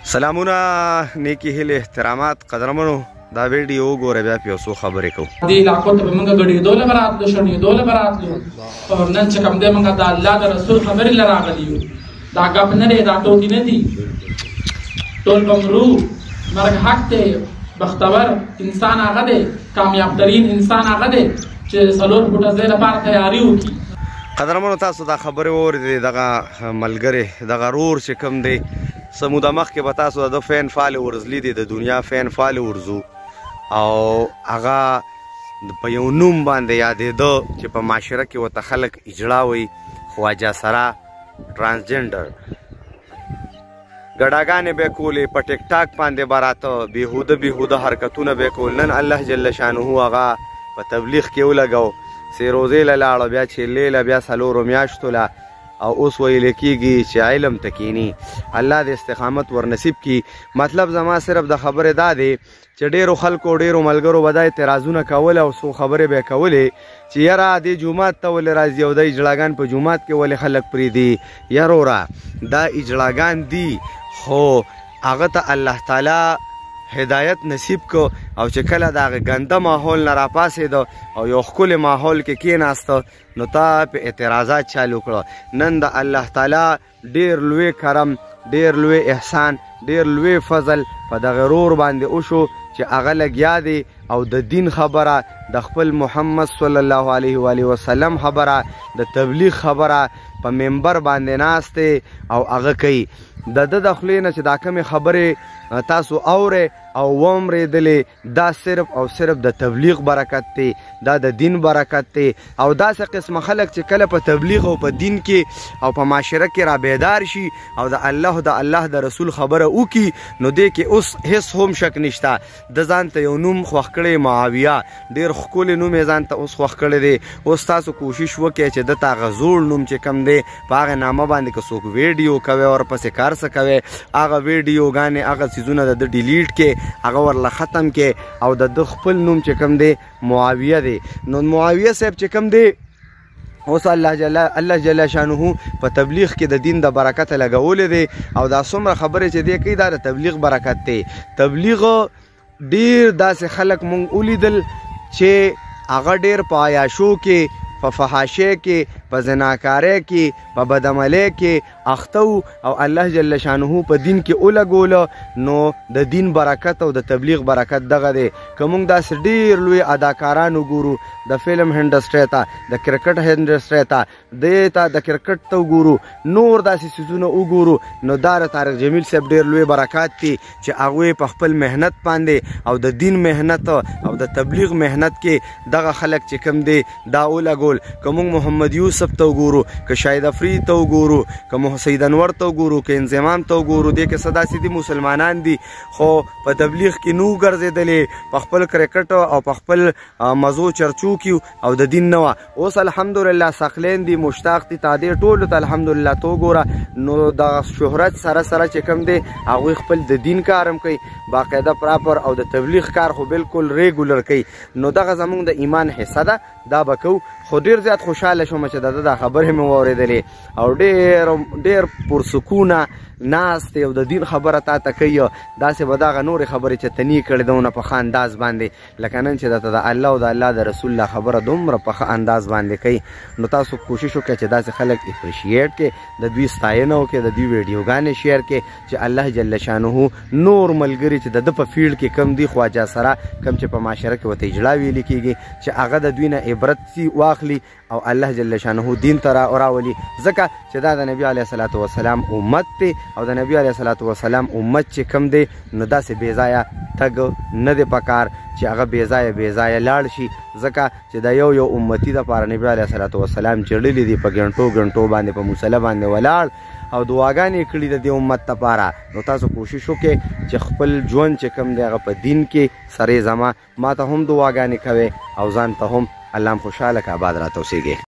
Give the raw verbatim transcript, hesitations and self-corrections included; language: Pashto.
سلامونه نیکی هیله احترامات قدرمنو دا ویډیو وګوره بیا په څو خبرې کوو. دې علاقو ته به موږ ګډېدو له به راتلو شڼېدو له به راتلو او نن چې کوم دی موږ د الله د رسول خبرې له راغلي یو. دا ګپ نه دی، دا ټوکې نه دي. ټول به مرو، مرګ حق دی. بختور انسان هغه دی، کامیاب ترین انسان هغه دی چې څلور فوټه ځای لپاره تیاري وکړي. قدرمنو تاسو دا خبرې واورېدې، دغه ملګری دغه رور چې کوم دی څه موده مخکې به تاسو د فین فالوورز لیدې، د دنیا فین فالوورز و او هغه په یو نوم باندې یادېده چې په معاشره کې ورته خلک اجړا وایي، خواجه سرا ټرانسجنډر. ګډاګانې به یې کولې، په ټیک ټاک باندې به راته بېهوده بېهوده حرکتونه به یې کول. نن الله جل شانه هغه په تبلیغ کې ولګو، سیروزې له لاړه، بیا چیلې له، بیا څلورو میاشتو له، او اوس ویل کېږي چې علم ته کینی. الله د استقامت ورنصیب کړي. مطلب زما صرف د خبرې دا دی چې ډېرو خلکو ډېرو ملګرو به دا اعتراضونه کول او څو خبرې به یې کولې چې یاره دې جومات ته ولې راځي او دا اجړاګان په جومات کې ولې خلک پرېږدي. یاره وره دا اجړاګان دي، خو هغه ته الله تعالی هدایت نصیب کو او چې کله د هغه ګنده ماحول نه راپاڅېده او یو ښکلي ماحول کې کېناسته نو تا په اعتراضات چالو کړه. نن د الله تعالی ډېر لوی کرم، ډېر لوی احسان، ډېر لوی فضل په دغه رور باندې وشو چې هغه لګیا دی او د دین خبره، د خپل محمد صلی الله علیه و آله وسلم خبره، د تبلیغ خبره په منبر باندې ناست دی او هغه کوي. د ده د خولې نه چې دا کمې خبرې تاسو اورئ او واورېدلې، دا صرف او صرف د تبلیغ برکت دی، دا د دین برکت دی. او داسې قسمه خلک چې کله په تبلیغ او په دین کې او په معاشره کې را بیدار شي او د الله د الله د رسول خبره وکړي نو دې کې اوس هیڅ هم شک نشته. د ځان ته یو نوم خوښ کړی معاویه، ډېر ښکلی نوم یې ځان ته اوس خوښ کړی دی. اوس تاسو کوشش وکړئ چې دته هغه زوړ نوم چې کوم دی په هغې نامه باندې که څوک ویډیو کوي ورپسې کار څه کوي، هغه ویډیوګانې هغه څیزونه د ده ډیلیټ کې، هغه ورله ختم کې او د ده خپل نوم چې کوم دی معاویه دی. نو معاویه صاحب چې کوم دی اوس الله جل الله جل شانه په تبلیغ کې د دین د برکت لګولې دی او دا څومره خبرې چې دی کوي دا د تبلیغ برکت دی. تبلیغ ډېر داسې خلک مونږ ولیدل چې هغه ډېر په عیاشو کې، په فحاشۍ کې، په زناکارۍ کې، په بدعملۍ کې اخته او الله جل شانه په دین کې ولګوله. نو د دین برکت او د تبلیغ برکت دغه دی. که موږ داسې ډېر لوی اداکاران وګورو، د فلم انډسټرۍ ته، د کرکټ انډسټرۍ ته، دې ته د کرکټ ته وګورو، نور داسې څیزونه وګورو، نو دا د طارق جمیل صاحب ډېر لوی برکات دي چې هغوی په خپل محنت باندې او د دین محنت او د تبلیغ محنت کې دغه خلک چې کوم دی دا ولګول. که موږ محمد یوسف ته وګورو، که شاهد افریدي ته وګورو، که محسن انور ته وګورو، که انضمام ته وګورو، دې کې څه داسې دي مسلمانان دي خو په تبلیغ کې نو ګرځېدلې، په خپل کرکټ او په خپل مزو چرچو کې او د دین نه وه. اوس الحمدلله سقلین دي، مشتاق دي، تا دې ټولو ته الحمدلله ته وګوره نو د شهرت سره سره چې کوم دی هغوی خپل د دین کار هم کوي باقاعده پراپر او د تبلیغ کار خو بالکل ریګولر کوي. نو دغه زموږ د ایمان حصه ده، دا به کوو. خو ډېر زیات خوشحاله شوم چې د ده دا خبرې مې واورېدلې او ډېر ډېر پرسکونه ناست او د دین خبره تا ته کوي. داسې به دغه نورې خبرې چې ته نه کړې دونه په ښه انداز باندې لکه نن چې درته د الله او د الله د رسول الله خبره دومره په ښه انداز باندې کوي. نو تاسو کوشش وکړئ چې داسې خلک اپریشیټ کړئ، د دوی ستاینه وکړئ، د دوی ویډیوګانې شیر کړئ چې الله جل شانه نور ملګري چې د ده په فیلډ کې کم دي، خواجه سره کم چې په معاشره کې ورته اجړا ویلې کېږي، چې هغه د دوی نه عبرت واخلي او الله جل شانه دین ته راولي. ځکه چې دا د نبي علیه الصلاة وسلام امت دی او د نبي علیه الصلاة وسلام امت چې کم دی نو داسې بې ځایه تګ نه دی پکار چې هغه بې ځایه بې ځایه لاړ شي. ځکه چې د یو یو امتي دپاره نبي علیه الصلاة وسلام چړلي دي، په ګنټو ګنټو باندې په مصله باندې ولاړ او دعاګانې کړي د دې امت دپاره. نو تاسو کوشش وکړئ چې خپل ژوند چې کوم دی هغه په دین کې سرې زما ما ته هم دعاګانې کوئ او ځان ته هم الله هم خوشحاله که آباد راته اوسېږئ.